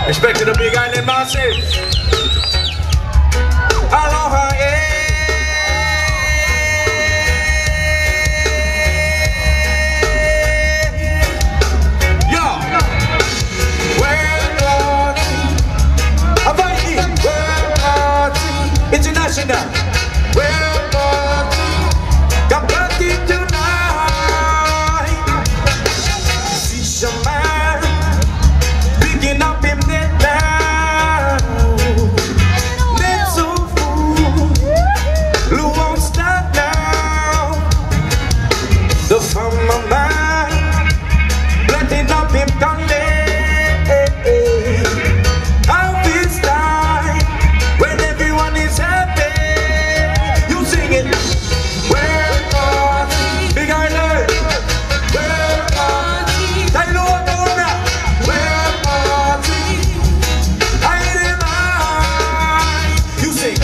Respect to the big island massive. Aloha, yeah. Yo. World party. Hawaii. World party. International. World party. Come party tonight. See your man. Picking up him net now. Net so full. Who won't stop now? The farmer man. Letting up him Conde. How this time when everyone is happy. You sing it. World party. Big Island. World party. I know what I want now. World party. I demand. You sing.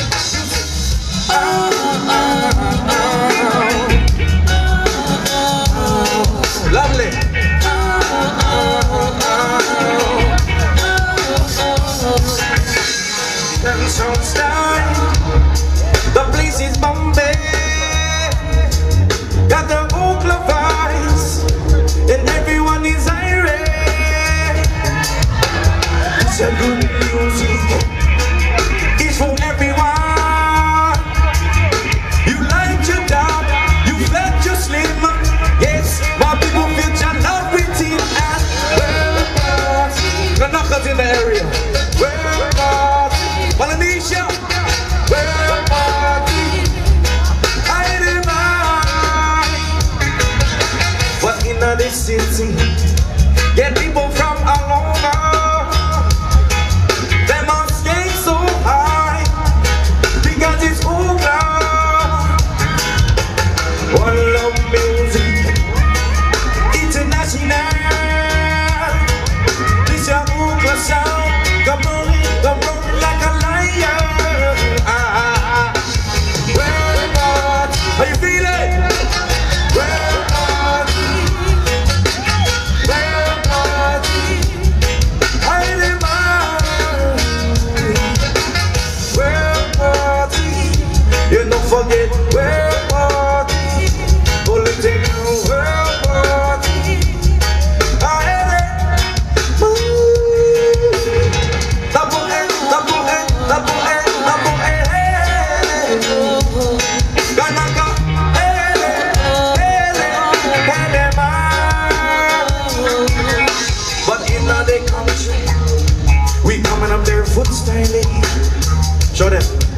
Lovely. Sunshine style. The place is Bombay. Got the Ooklah vibes, and everyone is irate. It's a good music. It's for everyone. You like your dog, you felt your slim. Yes, my people feel your love routine and world party. The knockers in the area. World party. Melanesia. World party. I demand. But in the city, get people from all over. They must skate so high because it's Ooklah. One love music, international. This your Ooklah sound. Come on like a lion. World party. How you feeling? World party. World party. I demand. World party. You don't forget world party. Political world party. I had it. Double A, double A, double A, double A. Gonna go, hele, man. But in the country, we coming up there foot styling. Show them.